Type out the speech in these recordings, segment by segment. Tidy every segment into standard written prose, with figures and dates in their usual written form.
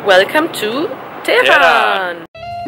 Welcome to Tehran!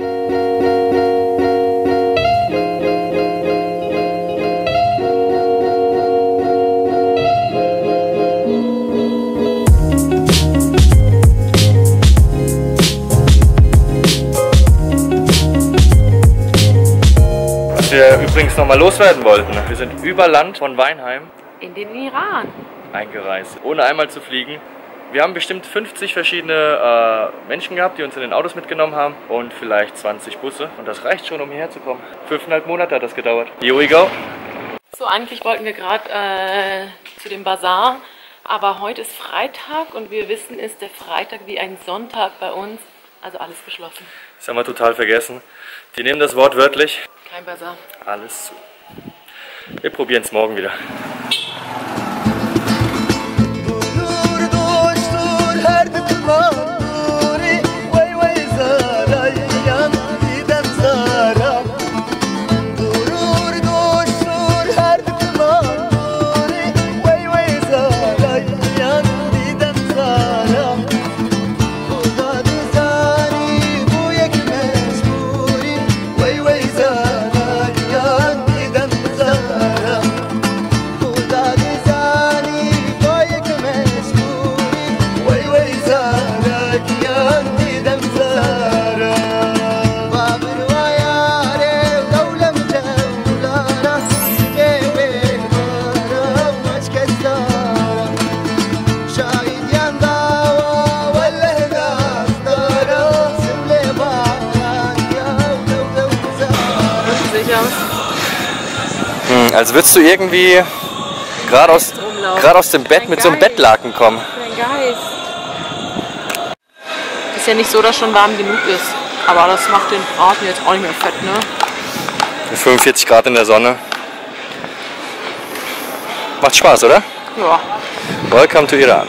Was wir übrigens nochmal loswerden wollten. Wir sind über Land von Weinheim In den Iran. eingereist, ohne einmal zu fliegen. Wir haben bestimmt 50 verschiedene Menschen gehabt, die uns in den Autos mitgenommen haben und vielleicht 20 Busse. Und das reicht schon, um hierher zu kommen. 5,5 Monate hat das gedauert. Here we go. So, eigentlich wollten wir gerade zu dem Bazar, aber heute ist Freitag und wir wissen, ist der Freitag wie ein Sonntag bei uns, also alles geschlossen. Das haben wir total vergessen. Die nehmen das Wort wörtlich. Kein Bazar. Alles zu. Wir probieren es morgen wieder. Als würdest du irgendwie gerade aus dem Bett mit so einem Bettlaken kommen. Dein Geist. Ist ja nicht so, dass schon warm genug ist. Aber das macht den Braten jetzt auch nicht mehr fett, ne? 45 Grad in der Sonne. Macht Spaß, oder? Ja. Welcome to Iran.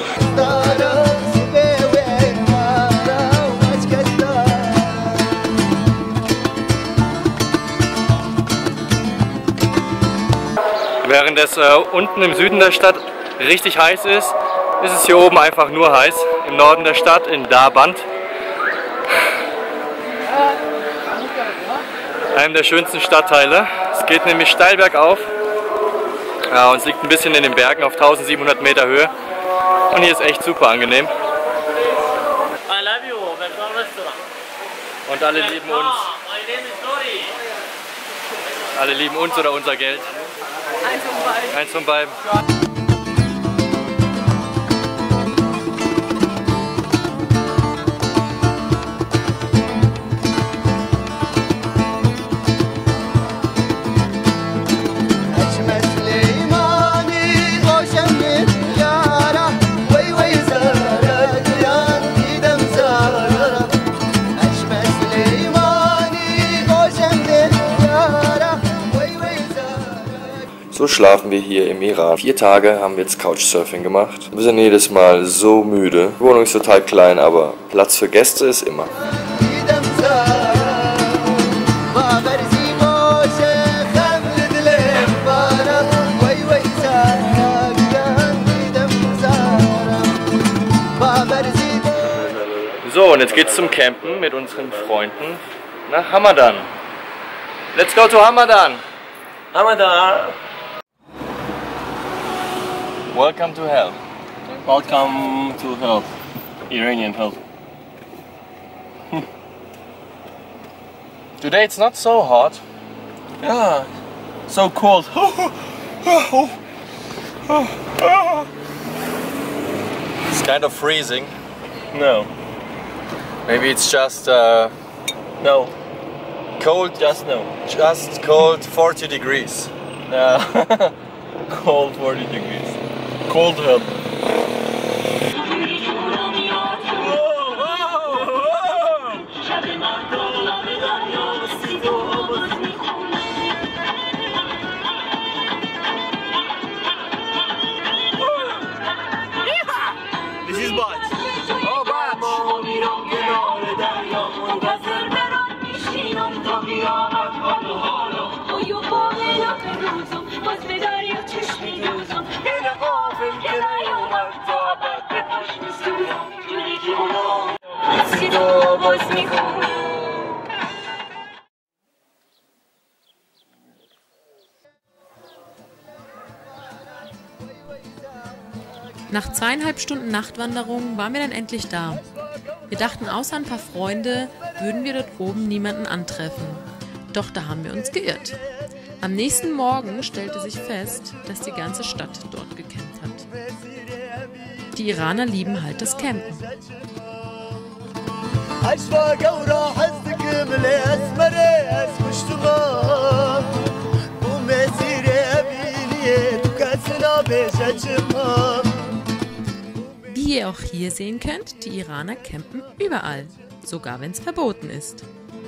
Während es unten im Süden der Stadt richtig heiß ist, ist es hier oben einfach nur heiß. Im Norden der Stadt, in Darband. Einem der schönsten Stadtteile. Es geht nämlich steil bergauf. Ja, und es liegt ein bisschen in den Bergen auf 1700 Meter Höhe. Und hier ist echt super angenehm. Und alle lieben uns. Alle lieben uns oder unser Geld. Eins von beiden. So schlafen wir hier im Iran. 4 Tage haben wir jetzt Couchsurfing gemacht. Wir sind jedes Mal so müde. Die Wohnung ist total klein, aber Platz für Gäste ist immer. So, und jetzt geht's zum Campen mit unseren Freunden nach Hamadan. Let's go to Hamadan! Hamadan! Welcome to hell. Welcome to hell. Iranian hell. Today it's not so hot. Yeah, so cold. It's kind of freezing. No. Maybe it's just No. cold. Just cold 40 degrees. No. Cold 40 degrees. Cold hell. This is Bach. Oh, Bach! Io come la perduso, puoi svedare io ci sfiduso, e la oven che la io Nach 2,5 Stunden Nachtwanderung waren wir dann endlich da. Wir dachten, außer ein paar Freunde würden wir dort oben niemanden antreffen. Doch da haben wir uns geirrt. Am nächsten Morgen stellte sich fest, dass die ganze Stadt dort gecampt hat. Die Iraner lieben halt das Campen. Wie ihr auch hier sehen könnt, die Iraner campen überall, sogar wenn es verboten ist.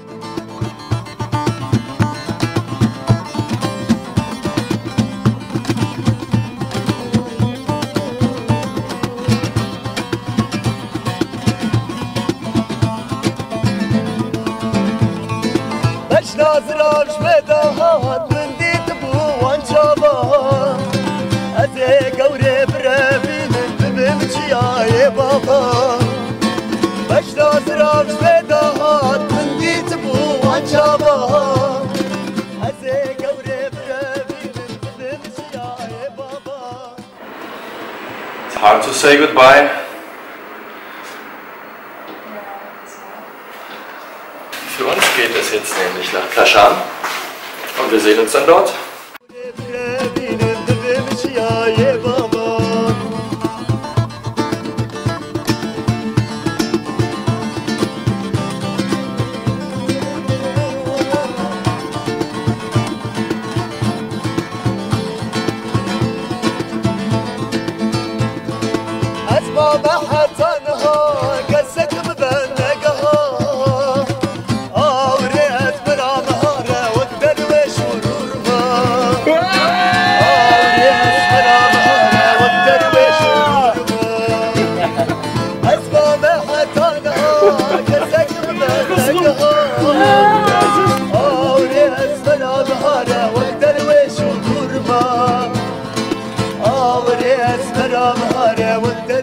It's hard to say goodbye. Für uns geht es jetzt nämlich nach Kashan und wir sehen uns dann dort. Oh,